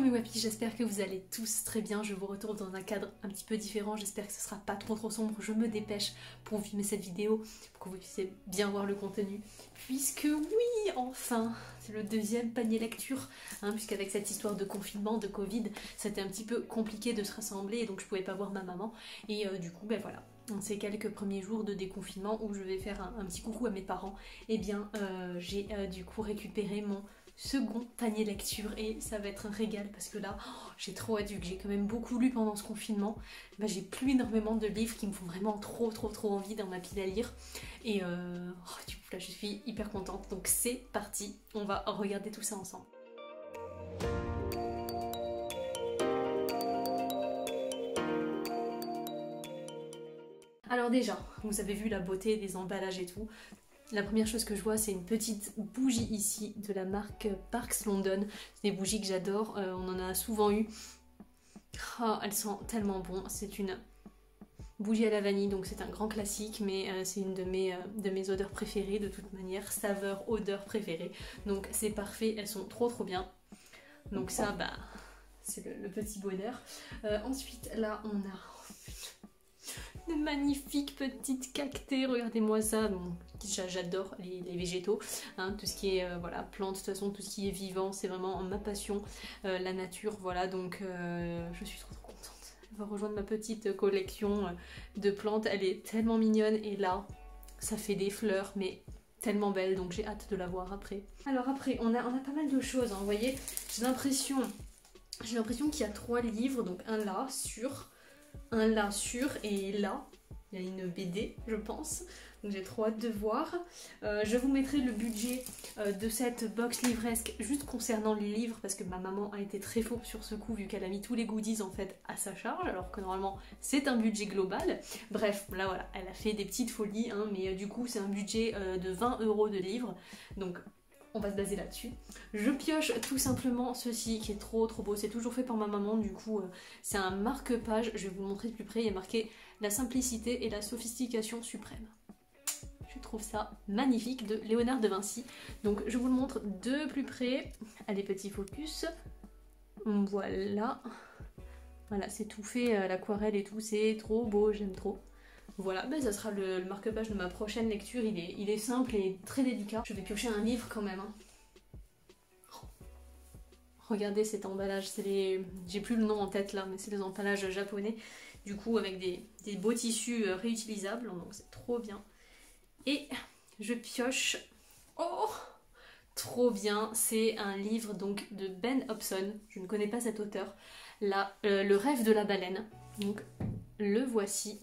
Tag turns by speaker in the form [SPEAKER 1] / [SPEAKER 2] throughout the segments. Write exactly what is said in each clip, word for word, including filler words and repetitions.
[SPEAKER 1] mes wapis, j'espère que vous allez tous très bien. Je vous retrouve dans un cadre un petit peu différent. J'espère que ce sera pas trop trop sombre. Je me dépêche pour filmer cette vidéo, pour que vous puissiez bien voir le contenu. Puisque oui, enfin, c'est le deuxième panier lecture. Hein, puisqu'avec cette histoire de confinement, de Covid, c'était un petit peu compliqué de se rassembler. Et donc je pouvais pas voir ma maman. Et euh, du coup, ben voilà. Dans ces quelques premiers jours de déconfinement où je vais faire un, un petit coucou à mes parents, et eh bien euh, j'ai euh, du coup récupéré mon second panier lecture et ça va être un régal parce que là oh, j'ai trop hâte vu que j'ai quand même beaucoup lu pendant ce confinement. Bah, j'ai plus énormément de livres qui me font vraiment trop trop trop envie dans ma pile à lire et euh, oh, du coup là je suis hyper contente, donc c'est parti, on va regarder tout ça ensemble. Alors déjà, vous avez vu la beauté des emballages et tout. La première chose que je vois, c'est une petite bougie ici de la marque Parks London. C'est des bougies que j'adore, euh, on en a souvent eu. Oh, elles sentent tellement bon. C'est une bougie à la vanille, donc c'est un grand classique, mais euh, c'est une de mes, euh, de mes odeurs préférées de toute manière. Saveur, odeur préférée. Donc c'est parfait, elles sont trop trop bien. Donc ça, bah, c'est le, le petit bonheur. Euh, ensuite, là, on a... de magnifiques petites cactées, regardez-moi ça. Bon, j'adore les, les végétaux, hein, tout ce qui est euh, voilà, plantes, de toute façon tout ce qui est vivant, c'est vraiment ma passion, euh, la nature, voilà, donc euh, je suis trop trop contente. Elle va rejoindre ma petite collection de plantes, elle est tellement mignonne et là, ça fait des fleurs, mais tellement belles, donc j'ai hâte de la voir après. Alors après, on a, on a pas mal de choses, hein, vous voyez, j'ai l'impression, j'ai l'impression qu'il y a trois livres, donc un là, sur... un là sur et là il y a une B D je pense, donc j'ai trop hâte de voir. Euh, je vous mettrai le budget euh, de cette box livresque juste concernant les livres parce que ma maman a été très fourbe sur ce coup vu qu'elle a mis tous les goodies en fait à sa charge alors que normalement c'est un budget global. Bref, là voilà, elle a fait des petites folies hein, mais euh, du coup c'est un budget euh, de vingt euros de livres, donc on va se baser là-dessus. Je pioche tout simplement ceci qui est trop trop beau. C'est toujours fait par ma maman, du coup euh, c'est un marque-page. Je vais vous le montrer de plus près. Il y a marqué la simplicité et la sophistication suprême. Je trouve ça magnifique, de Léonard de Vinci. Donc je vous le montre de plus près. Allez, petit focus. Voilà. Voilà, c'est tout fait à l'aquarelle et tout. C'est trop beau, j'aime trop. Voilà, ben ça sera le, le marque-page de ma prochaine lecture, il est, il est simple et très délicat. Je vais piocher un livre quand même. Hein. Oh. Regardez cet emballage, c'est les... j'ai plus le nom en tête là, mais c'est des emballages japonais, du coup avec des, des beaux tissus réutilisables, donc c'est trop bien. Et je pioche... Oh, trop bien, c'est un livre donc de Ben Hobson, je ne connais pas cet auteur. Là, euh, Le rêve de la baleine, donc le voici.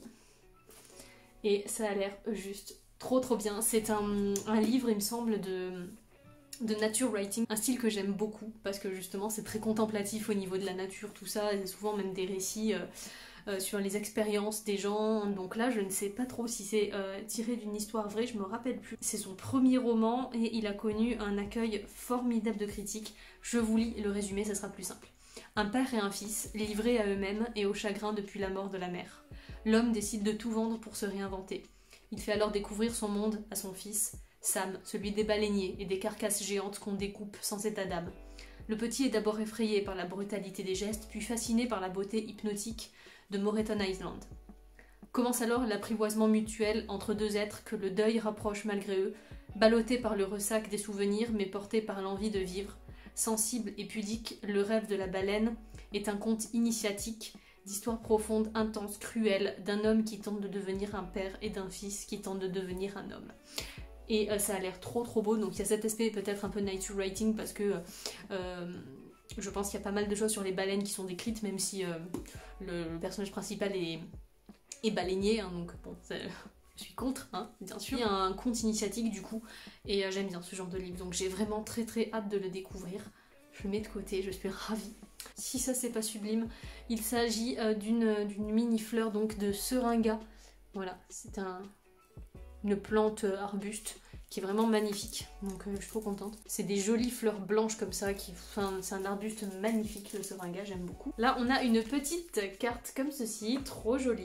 [SPEAKER 1] Et ça a l'air juste trop trop bien. C'est un, un livre, il me semble, de, de nature writing. Un style que j'aime beaucoup parce que justement c'est très contemplatif au niveau de la nature, tout ça. Et souvent même des récits euh, euh, sur les expériences des gens. Donc là je ne sais pas trop si c'est euh, tiré d'une histoire vraie, je me rappelle plus. C'est son premier roman et il a connu un accueil formidable de critiques. Je vous lis le résumé, ça sera plus simple. Un père et un fils, livrés à eux-mêmes et au chagrin depuis la mort de la mère. L'homme décide de tout vendre pour se réinventer. Il fait alors découvrir son monde à son fils, Sam, celui des baleiniers et des carcasses géantes qu'on découpe sans état d'âme. Le petit est d'abord effrayé par la brutalité des gestes, puis fasciné par la beauté hypnotique de Moreton Island. Commence alors l'apprivoisement mutuel entre deux êtres que le deuil rapproche malgré eux, ballottés par le ressac des souvenirs mais portés par l'envie de vivre. Sensible et pudique, Le rêve de la baleine est un conte initiatique d'histoire profonde, intense, cruelle, d'un homme qui tente de devenir un père et d'un fils qui tente de devenir un homme. Et euh, ça a l'air trop trop beau, donc il y a cet aspect peut-être un peu nature writing parce que euh, je pense qu'il y a pas mal de choses sur les baleines qui sont décrites, même si euh, le, le personnage principal est, est baleinier, hein, donc bon, je suis contre, hein, bien sûr. Il y a un conte initiatique du coup, et euh, j'aime bien ce genre de livre, donc j'ai vraiment très très hâte de le découvrir. Je le mets de côté, je suis ravie. Si ça c'est pas sublime, il s'agit euh, d'une mini fleur donc de seringa. Voilà, c'est un, une plante euh, arbuste qui est vraiment magnifique. Donc euh, je suis trop contente. C'est des jolies fleurs blanches comme ça, qui, enfin, c'est un arbuste magnifique le seringa, j'aime beaucoup. Là on a une petite carte comme ceci, trop jolie.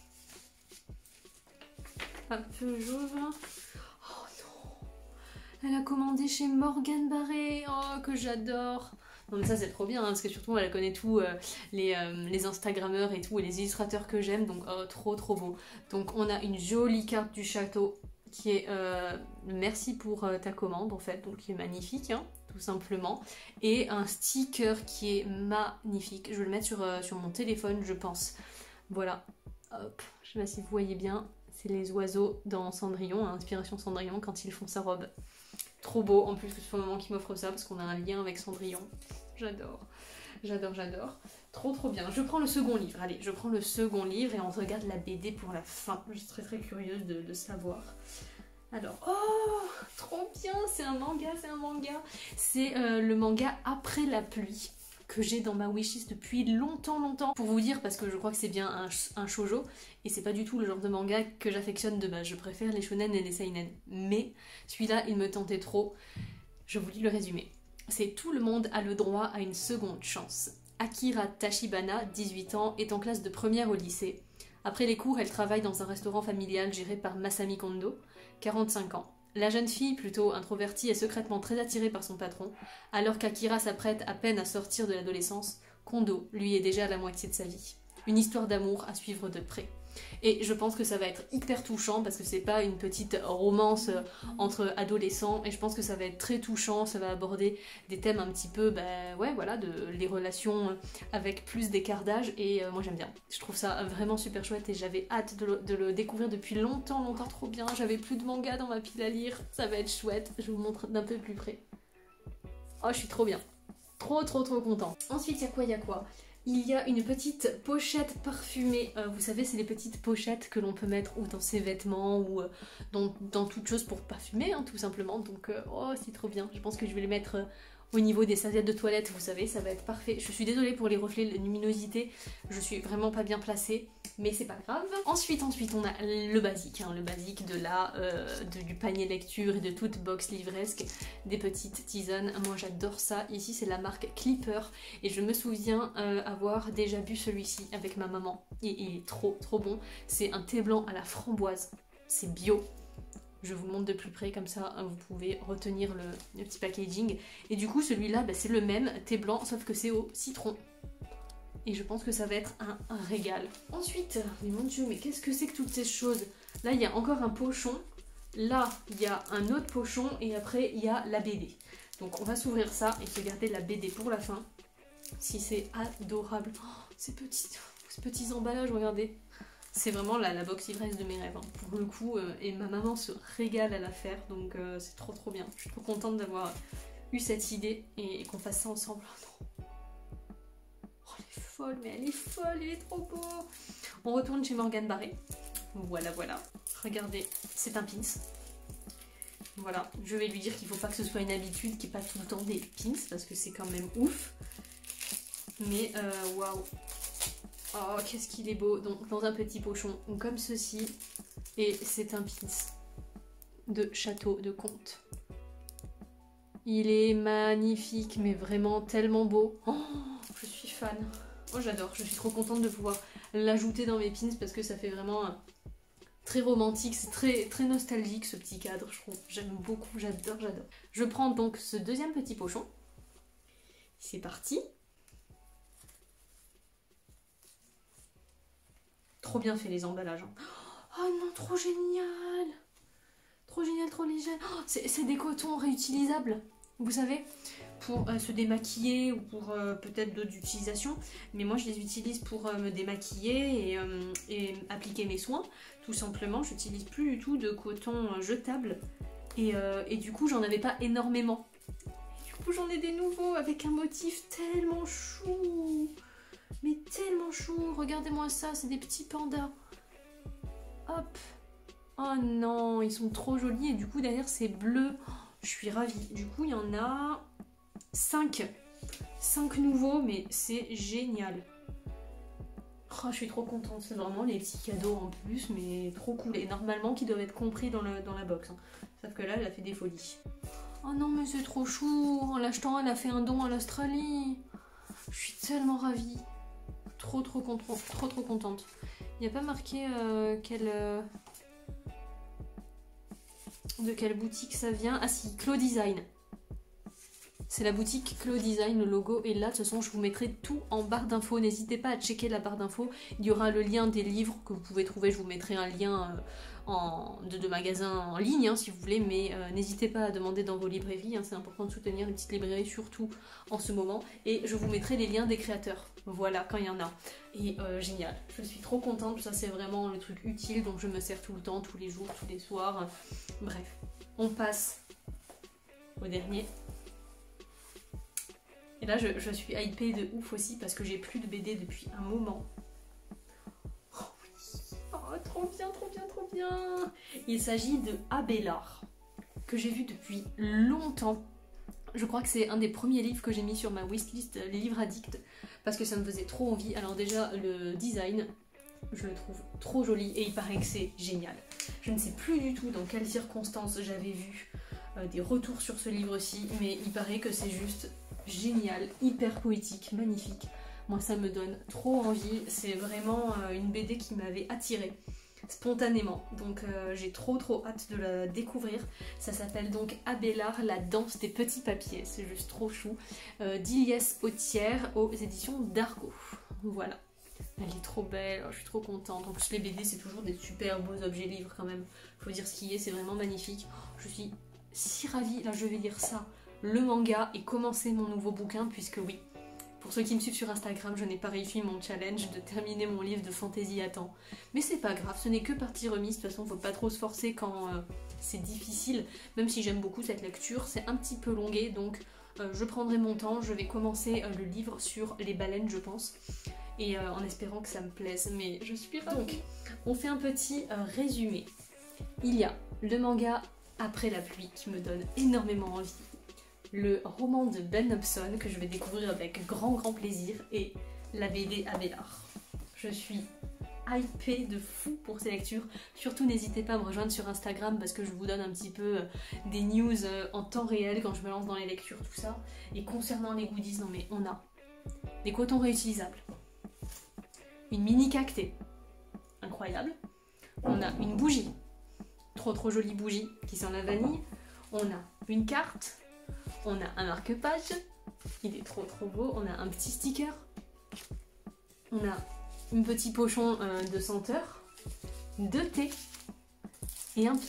[SPEAKER 1] Un peu j'ouvre. Oh non, elle a commandé chez Morgan Barré, oh que j'adore. Non mais ça c'est trop bien, hein, parce que surtout elle connaît tous euh, les, euh, les Instagrammeurs et tout, et les illustrateurs que j'aime, donc oh, trop trop beau. Donc on a une jolie carte du château qui est euh, merci pour euh, ta commande en fait, donc qui est magnifique, hein, tout simplement. Et un sticker qui est magnifique, je vais le mettre sur, euh, sur mon téléphone je pense. Voilà, hop, je sais pas si vous voyez bien, c'est les oiseaux dans Cendrillon, hein, inspiration Cendrillon quand ils font sa robe. Trop beau, en plus que ce soit maman qui m'offre ça parce qu'on a un lien avec Cendrillon. J'adore, j'adore, j'adore. Trop trop bien. Je prends le second livre, allez, je prends le second livre et on regarde la B D pour la fin. Je suis très très curieuse de, de savoir. Alors, oh, trop bien, c'est un manga, c'est un manga. C'est euh, le manga Après la pluie, que j'ai dans ma wishlist depuis longtemps longtemps. Pour vous dire, parce que je crois que c'est bien un, un shoujo, et c'est pas du tout le genre de manga que j'affectionne de base. Je préfère les shonen et les seinen. Mais celui-là, il me tentait trop. Je vous lis le résumé. C'est tout le monde a le droit à une seconde chance. Akira Tachibana, dix-huit ans, est en classe de première au lycée. Après les cours, elle travaille dans un restaurant familial géré par Masami Kondo, quarante-cinq ans. La jeune fille, plutôt introvertie, est secrètement très attirée par son patron. Alors qu'Akira s'apprête à peine à sortir de l'adolescence, Kondo, lui, est déjà à la moitié de sa vie. Une histoire d'amour à suivre de près. Et je pense que ça va être hyper touchant parce que c'est pas une petite romance entre adolescents, et je pense que ça va être très touchant, ça va aborder des thèmes un petit peu, bah ouais, voilà, de les relations avec plus d'écart d'âge, et euh, moi j'aime bien. Je trouve ça vraiment super chouette et j'avais hâte de le, de le découvrir depuis longtemps, longtemps, trop bien. J'avais plus de manga dans ma pile à lire, ça va être chouette, je vous montre d'un peu plus près. Oh, je suis trop bien. Trop, trop, trop content. Ensuite, il y a quoi, il y a quoi Il y a une petite pochette parfumée. Euh, vous savez, c'est les petites pochettes que l'on peut mettre ou dans ses vêtements ou euh, dans, dans toute chose pour parfumer, hein, tout simplement. Donc, euh, oh, c'est trop bien. Je pense que je vais les mettre euh, au niveau des serviettes de toilette, vous savez, ça va être parfait. Je suis désolée pour les reflets, la luminosité, je suis vraiment pas bien placée, mais c'est pas grave. Ensuite, ensuite, on a le basique, hein, le basique de la, euh, de, du panier lecture et de toute box livresque, des petites tisanes. Moi, j'adore ça. Ici, c'est la marque Clipper, et je me souviens euh, avoir déjà bu celui-ci avec ma maman. Et il est trop, trop bon. C'est un thé blanc à la framboise. C'est bio. Je vous le montre de plus près, comme ça vous pouvez retenir le, le petit packaging. Et du coup celui-là bah, c'est le même thé blanc sauf que c'est au citron. Et je pense que ça va être un, un régal. Ensuite, mais mon dieu, mais qu'est-ce que c'est que toutes ces choses? Là il y a encore un pochon, là il y a un autre pochon et après il y a la B D. Donc on va s'ouvrir ça et se garder la B D pour la fin. Si c'est adorable. Oh, ces, petits, ces petits emballages, regardez. C'est vraiment la, la box ivresse de mes rêves, hein, pour le coup, euh, et ma maman se régale à la faire, donc euh, c'est trop trop bien. Je suis trop contente d'avoir eu cette idée et, et qu'on fasse ça ensemble. Oh, oh, elle est folle, mais elle est folle, elle est trop beau. On retourne chez Morgane Barré. Voilà, voilà. Regardez, c'est un pins. Voilà, je vais lui dire qu'il faut pas que ce soit une habitude, qu'il n'y ait pas tout le temps des pins, parce que c'est quand même ouf. Mais waouh. Wow. Oh, qu'est-ce qu'il est beau. Donc, dans un petit pochon, comme ceci. Et c'est un pins de château de comte. Il est magnifique, mais vraiment tellement beau. Oh, je suis fan. Oh, j'adore. Je suis trop contente de pouvoir l'ajouter dans mes pins parce que ça fait vraiment un... très romantique. C'est très, très nostalgique, ce petit cadre, je trouve. J'aime beaucoup, j'adore, j'adore. Je prends donc ce deuxième petit pochon. C'est parti. Trop bien fait les emballages. Hein. Oh non, trop génial. Trop génial, trop léger. Oh, c'est des cotons réutilisables, vous savez, pour euh, se démaquiller ou pour euh, peut-être d'autres utilisations. Mais moi, je les utilise pour euh, me démaquiller et, euh, et appliquer mes soins. Tout simplement, j'utilise plus du tout de coton euh, jetable. Et, euh, et du coup, j'en avais pas énormément. Et du coup, j'en ai des nouveaux avec un motif tellement chou. Mais tellement chou, regardez-moi ça, c'est des petits pandas. Hop. Oh non, ils sont trop jolis et du coup derrière c'est bleu. Oh, je suis ravie. Du coup il y en a cinq. cinq nouveaux, mais c'est génial. Oh, je suis trop contente, c'est vraiment les petits cadeaux en plus, mais trop cool. Et normalement qui doivent être compris dans, le, dans la box. Hein. Sauf que là elle a fait des folies. Oh non mais c'est trop chou. En l'achetant elle a fait un don à l'Australie. Je suis tellement ravie. Trop trop contente, trop trop contente. Il n'y a pas marqué euh, quelle, euh, de quelle boutique ça vient. Ah si, Clo Design. C'est la boutique Clo Design, le logo est là, de toute façon je vous mettrai tout en barre d'infos, n'hésitez pas à checker la barre d'infos, il y aura le lien des livres que vous pouvez trouver, je vous mettrai un lien euh, en, de, de magasin en ligne hein, si vous voulez, mais euh, n'hésitez pas à demander dans vos librairies, hein, c'est important de soutenir les petites librairies surtout en ce moment, et je vous mettrai les liens des créateurs, voilà, quand il y en a, et euh, génial, je suis trop contente, ça c'est vraiment le truc utile, donc je me sers tout le temps, tous les jours, tous les soirs, bref, on passe au dernier. Et là, je, je suis hypée de ouf aussi parce que j'ai plus de B D depuis un moment. Oh oui, oh, trop bien, trop bien, trop bien. Il s'agit de Abélard, que j'ai vu depuis longtemps. Je crois que c'est un des premiers livres que j'ai mis sur ma wishlist, les livres addicts, parce que ça me faisait trop envie. Alors déjà, le design, je le trouve trop joli et il paraît que c'est génial. Je ne sais plus du tout dans quelles circonstances j'avais vu euh, des retours sur ce livre-ci, mais il paraît que c'est juste génial, hyper poétique, magnifique. Moi ça me donne trop envie, c'est vraiment euh, une B D qui m'avait attirée spontanément, donc euh, j'ai trop trop hâte de la découvrir. Ça s'appelle donc Abélard, la danse des petits papiers, c'est juste trop chou. euh, d'Iliès Autière aux éditions d'Argo, voilà. Elle est trop belle, oh, je suis trop contente. En plus les B D c'est toujours des super beaux objets livres quand même, faut dire ce qui est, c'est vraiment magnifique. Je suis si ravie, là je vais lire ça, le manga, et commencer mon nouveau bouquin, puisque oui, pour ceux qui me suivent sur Instagram, je n'ai pas réussi mon challenge de terminer mon livre de fantasy à temps. Mais c'est pas grave, ce n'est que partie remise, de toute façon faut pas trop se forcer quand euh, c'est difficile, même si j'aime beaucoup cette lecture, c'est un petit peu longué, donc euh, je prendrai mon temps, je vais commencer euh, le livre sur les baleines je pense, et euh, en espérant que ça me plaise, mais je suis ravie. Donc, on fait un petit euh, résumé. Il y a le manga Après la pluie qui me donne énormément envie, le roman de Ben Hobson que je vais découvrir avec grand grand plaisir, et la B D Abélard. Je suis hypée de fou pour ces lectures, surtout n'hésitez pas à me rejoindre sur Instagram parce que je vous donne un petit peu des news en temps réel quand je me lance dans les lectures, tout ça. Et concernant les goodies, non mais on a des cotons réutilisables, une mini cactée, incroyable, on a une bougie, trop trop jolie bougie qui sent la vanille, on a une carte, on a un marque-page, il est trop trop beau, on a un petit sticker, on a un petit pochon euh, de senteur, de thé et un pins.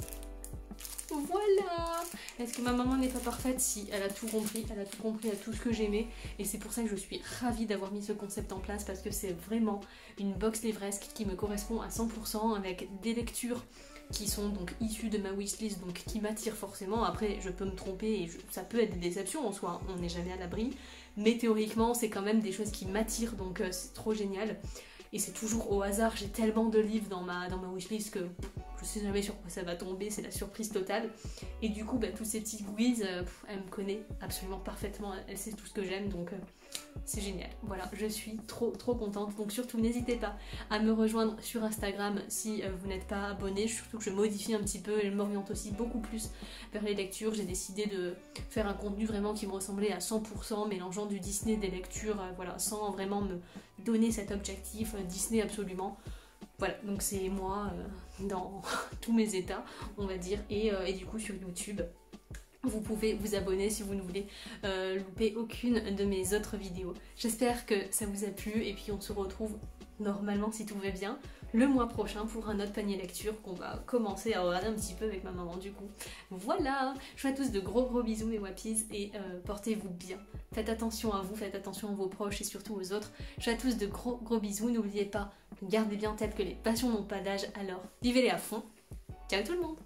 [SPEAKER 1] Voilà! Est-ce que ma maman n'est pas parfaite? Si, elle a tout compris, elle a tout compris à tout ce que j'aimais, et c'est pour ça que je suis ravie d'avoir mis ce concept en place, parce que c'est vraiment une box livresque qui me correspond à cent pour cent, avec des lectures qui sont donc issues de ma wishlist, donc qui m'attirent forcément. Après je peux me tromper et je, ça peut être des déceptions en soi, on n'est jamais à l'abri, mais théoriquement c'est quand même des choses qui m'attirent, donc euh, c'est trop génial. Et c'est toujours au hasard, j'ai tellement de livres dans ma, dans ma wishlist que je sais jamais sur quoi ça va tomber, c'est la surprise totale. Et du coup, bah, tous ces petits goodies, euh, elle me connaît absolument parfaitement, elle sait tout ce que j'aime, donc euh, c'est génial. Voilà, je suis trop trop contente. Donc surtout, n'hésitez pas à me rejoindre sur Instagram si euh, vous n'êtes pas abonné, surtout que je modifie un petit peu et je m'oriente aussi beaucoup plus vers les lectures. J'ai décidé de faire un contenu vraiment qui me ressemblait à cent pour cent, mélangeant du Disney, des lectures, euh, voilà, sans vraiment me donner cet objectif euh, Disney absolument. Voilà, donc c'est moi euh, dans tous mes états, on va dire, et, euh, et du coup sur YouTube, vous pouvez vous abonner si vous ne voulez euh, louper aucune de mes autres vidéos. J'espère que ça vous a plu, et puis on se retrouve normalement, si tout va bien, le mois prochain pour un autre panier lecture qu'on va commencer à regarder un petit peu avec ma maman du coup. Voilà, je vous fais à tous de gros gros bisous mes wappies, et euh, portez-vous bien. Faites attention à vous, faites attention à vos proches et surtout aux autres. Je vous fais à tous de gros gros bisous, n'oubliez pas, gardez bien en tête que les passions n'ont pas d'âge, alors vivez-les à fond. Ciao tout le monde!